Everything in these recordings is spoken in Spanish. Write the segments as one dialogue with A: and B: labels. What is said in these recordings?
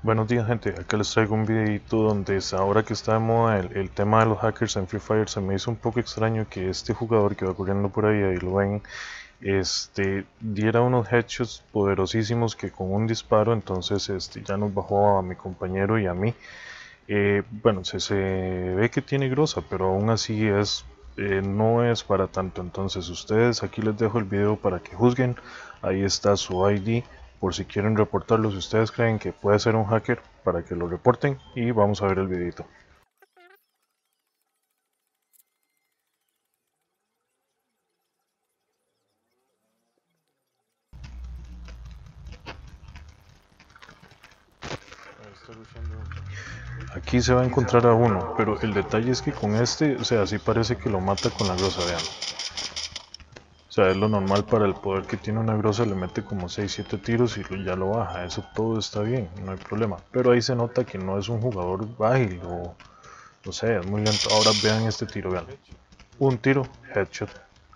A: Buenos días gente, acá les traigo un videito donde ahora que está de moda el tema de los hackers en Free Fire. Se me hizo un poco extraño que este jugador que va corriendo por ahí lo ven, diera unos headshots poderosísimos que con un disparo entonces ya nos bajó a mi compañero y a mí. Bueno, se ve que tiene grosa, pero aún así no es para tanto. Entonces ustedes, aquí les dejo el video para que juzguen. Ahí está su ID por si quieren reportarlo, si ustedes creen que puede ser un hacker, para que lo reporten, y vamos a ver el videito. Aquí se va a encontrar a uno, pero el detalle es que con o sea, sí parece que lo mata con la grosa, vean. O sea, es lo normal para el poder que tiene una grosa, le mete como 6-7 tiros y ya lo baja. Eso todo está bien, no hay problema. Pero ahí se nota que no es un jugador ágil o no sé, es muy lento. Ahora vean este tiro, vean. Un tiro, headshot.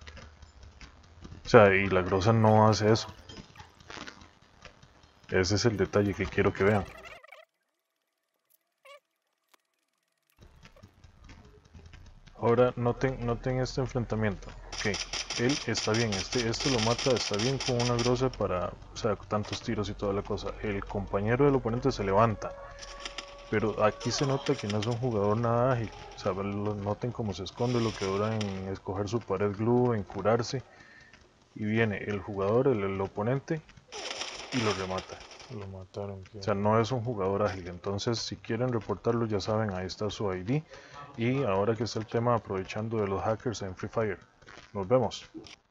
A: O sea, y la grosa no hace eso. Ese es el detalle que quiero que vean. Ahora noten este enfrentamiento. Ok, él está bien, este lo mata, está bien con una grosa para, o sea, tantos tiros y toda la cosa. El compañero del oponente se levanta, pero aquí se nota que no es un jugador nada ágil. O sea, noten cómo se esconde, lo que dura en escoger su pared glue, en curarse. Y viene el jugador, el oponente, y lo remata.
B: Lo mataron.
A: O sea, no es un jugador ágil. Entonces, si quieren reportarlo, ya saben, ahí está su ID. Y ahora que está el tema, aprovechando de los hackers en Free Fire. Nos vemos.